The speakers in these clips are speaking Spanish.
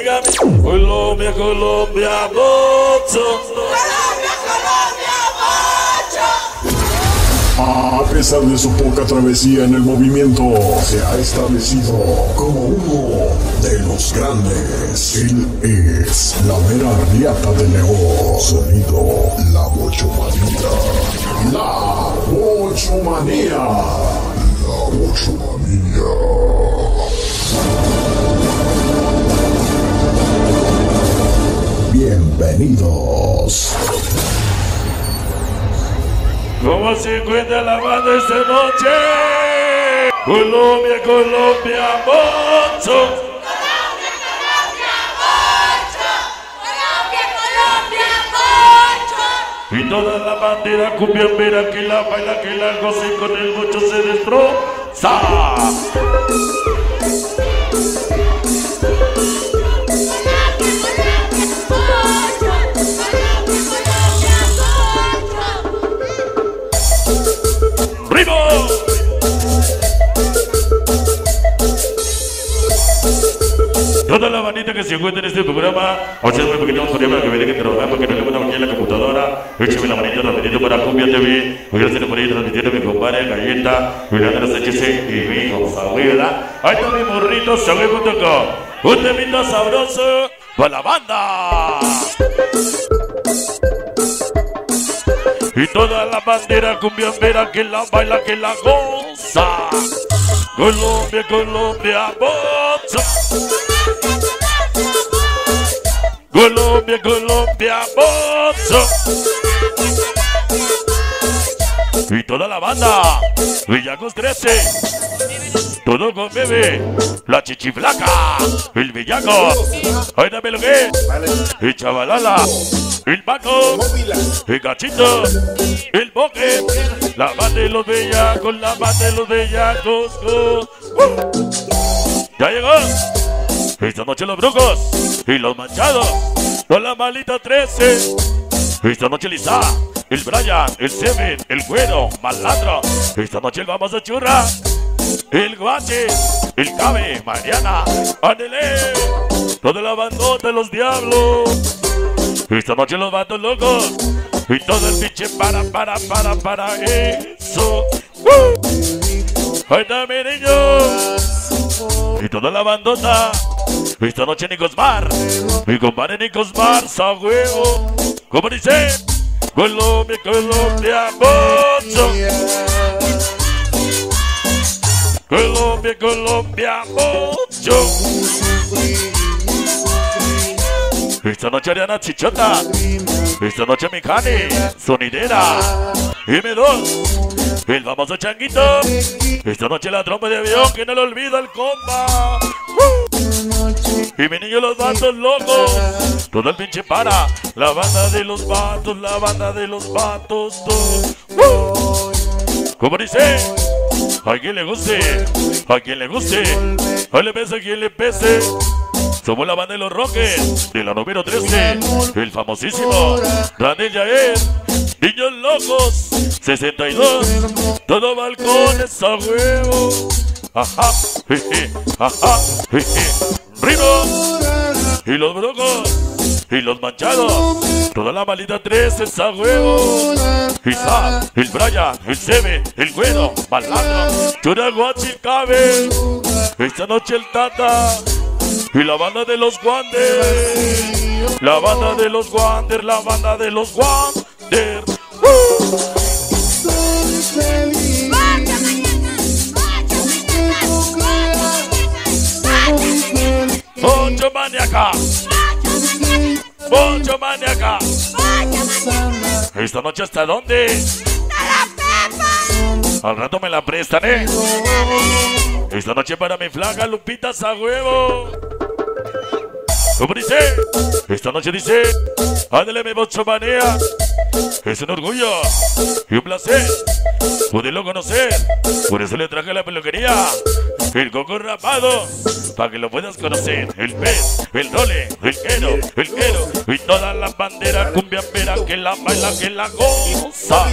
Dígame, Colombia, Colombia, bocho. Colombia, Colombia, bocho. A pesar de su poca travesía en el movimiento, se ha establecido como uno de los grandes. Él es la mera riata de León. Sonido, la bochomanía. La bochomanía. La bochomanía. Bienvenidos. ¿Cómo se encuentra la banda esta noche? Colombia, Colombia, bocho. Colombia, Colombia, bocho. Colombia, Colombia, bocho. Y toda la bandera cumbiambera que la baila, que la goza y con el bocho se destroza. ¡Ritmo! Toda la bandita que se encuentra en este programa, observen porque tenemos un que viene que trabajamos, que nos levantamos aquí en la computadora. Écheme la manita transmitiendo para Cumbia TV. Hoy gracias por ahí transmitiendo mi compadre Galleta, Julián Sánchez y mi Gonzalo, ¿verdad? Ahí está mi morrito, sabe.com. Un temita sabroso para la banda. Y toda la bandera cumbiambera que la baila, que la goza. Colombia, Colombia, bocho. Colombia, Colombia, bocho. Y toda la banda, Villacos 13. Todo con bebé, la chichiflaca, el Villaco. Ahí dame lo que es. El Chavalala, el Paco, el Cachito, el Boque, la banda de los bellacos, la banda de los bellacos. Ya llegó. Esta noche los brujos y los manchados, con la malita 13. Esta noche Lisa, el Brian, el Seven, el Güero, Malandro. Esta noche vamos a churrar. El Guache, el Cabe, Mariana, Andele, toda la bandota de los diablos. Esta noche los vatos locos y todo el pinche para eso. Ahí está mi niño y toda la bandota. Esta noche Nicosmar, mi compadre Nicosmar, sa huevo. ¿Cómo dice? Colombia, Colombia, bocho. Colombia, Colombia, bocho. Esta noche Ariana Chichota. Esta noche mi Cani, sonidera. M2, el famoso Changuito. Esta noche la trompa de avión, que no le olvida el compa. Y mi niño los vatos locos. Todo el pinche para. La banda de los vatos, la banda de los vatos. ¿Cómo dice? A quien le guste, a quien le guste, a le pese, a quien le pese. Somos la banda de los Rockets, de la número 13, el famosísimo Daniel Yael, Niños Locos, 62, todo balcones a huevo. Ajá, jeje, ajá, jeje. Ritmo, y los brocos, y los manchados, toda la malita 13 a huevo. Isaac, el Brian, el Sebe, el Güero, Malandro, Churaguachi, Cabe. Esta noche el Tata y la banda de los Wander. La banda de los Wander, la banda de los Wander. Bocho Maniaca. Bocho Maniaca. Esta noche ¿hasta dónde? Al rato me la prestan, Esta noche para mi flaca Lupita a huevo. ¿Cómo dice? Esta noche dice, ándale mi bochomanía. Es un orgullo y un placer poderlo conocer. Por eso le traje la peluquería, el coco rapado, para que lo puedas conocer. El pez, el dole, el quero y todas las banderas cumbiamberas que la baila, que la goza.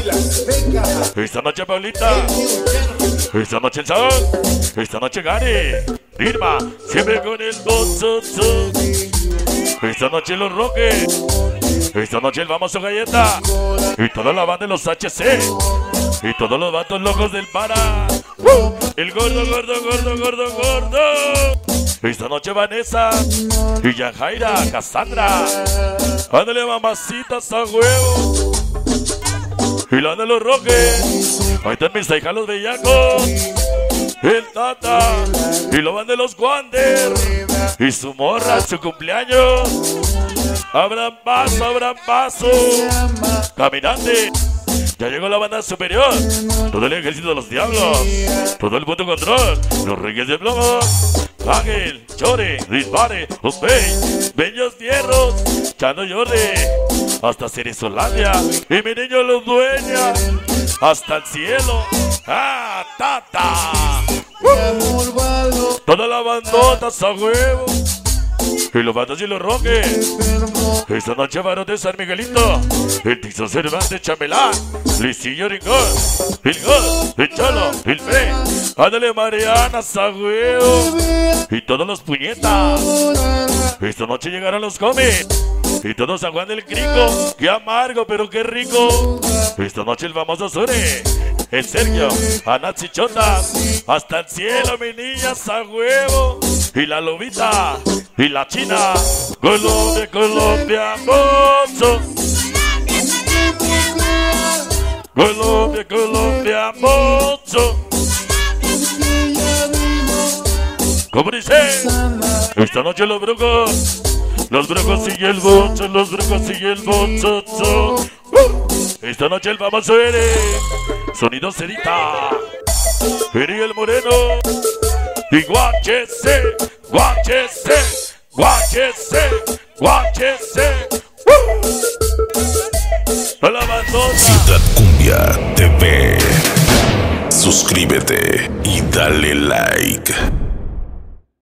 Esta noche Paulita, esta noche el Saúl, esta noche Gary, Irma, siempre con el bozozo. Esta noche los Rockets, esta noche el famoso Galleta y toda la banda de los HC y todos los vatos locos del para. El gordo, gordo, gordo, gordo, gordo. Esta noche Vanessa y Yajaira, Cassandra. Ándale mamacitas a huevo. Y la de los Rockets. Ahí están mis hijas los bellacos. El Tata y lo van de los Wander y su morra, su cumpleaños. Abran paso, caminante. Ya llegó la banda superior, todo el ejército de los diablos, todo el punto control, los reyes de plomo. Ángel, Chore, Dispare, Uspey, Bellos Fierros, Chano Yorde, hasta Cerezolandia, y mi niño los dueña, hasta el cielo. ¡Ah, Tata! Toda la bandota a huevo. Y los vatos y los Rockets. Esta noche varón de San Miguelito, el Tizo Cervantes Chambelán, Lisillo Ringón, el God, el Cholo, el Fe. Ándale Mariana a huevo. Y todos los puñetas. Esta noche llegaron los cómics. Y todo San Juan del Crico. Qué amargo, pero qué rico. Esta noche el famoso Sure, el Sergio, Anatzi Chota, hasta el cielo, mi niña, a huevo. Y la lobita, y la china, Colombia, Colombia, mozo. Colombia, Colombia, mozo. ¿Cómo dice? Esta noche los brujos y el bocho, los brujos y el bocho. Esta noche el famoso Ere, sonido Cerita, Eriel Moreno, y guáchese, guáchese, guáchese, guáchese. A la bandota. Ciudad Cumbia TV. Suscríbete y dale like.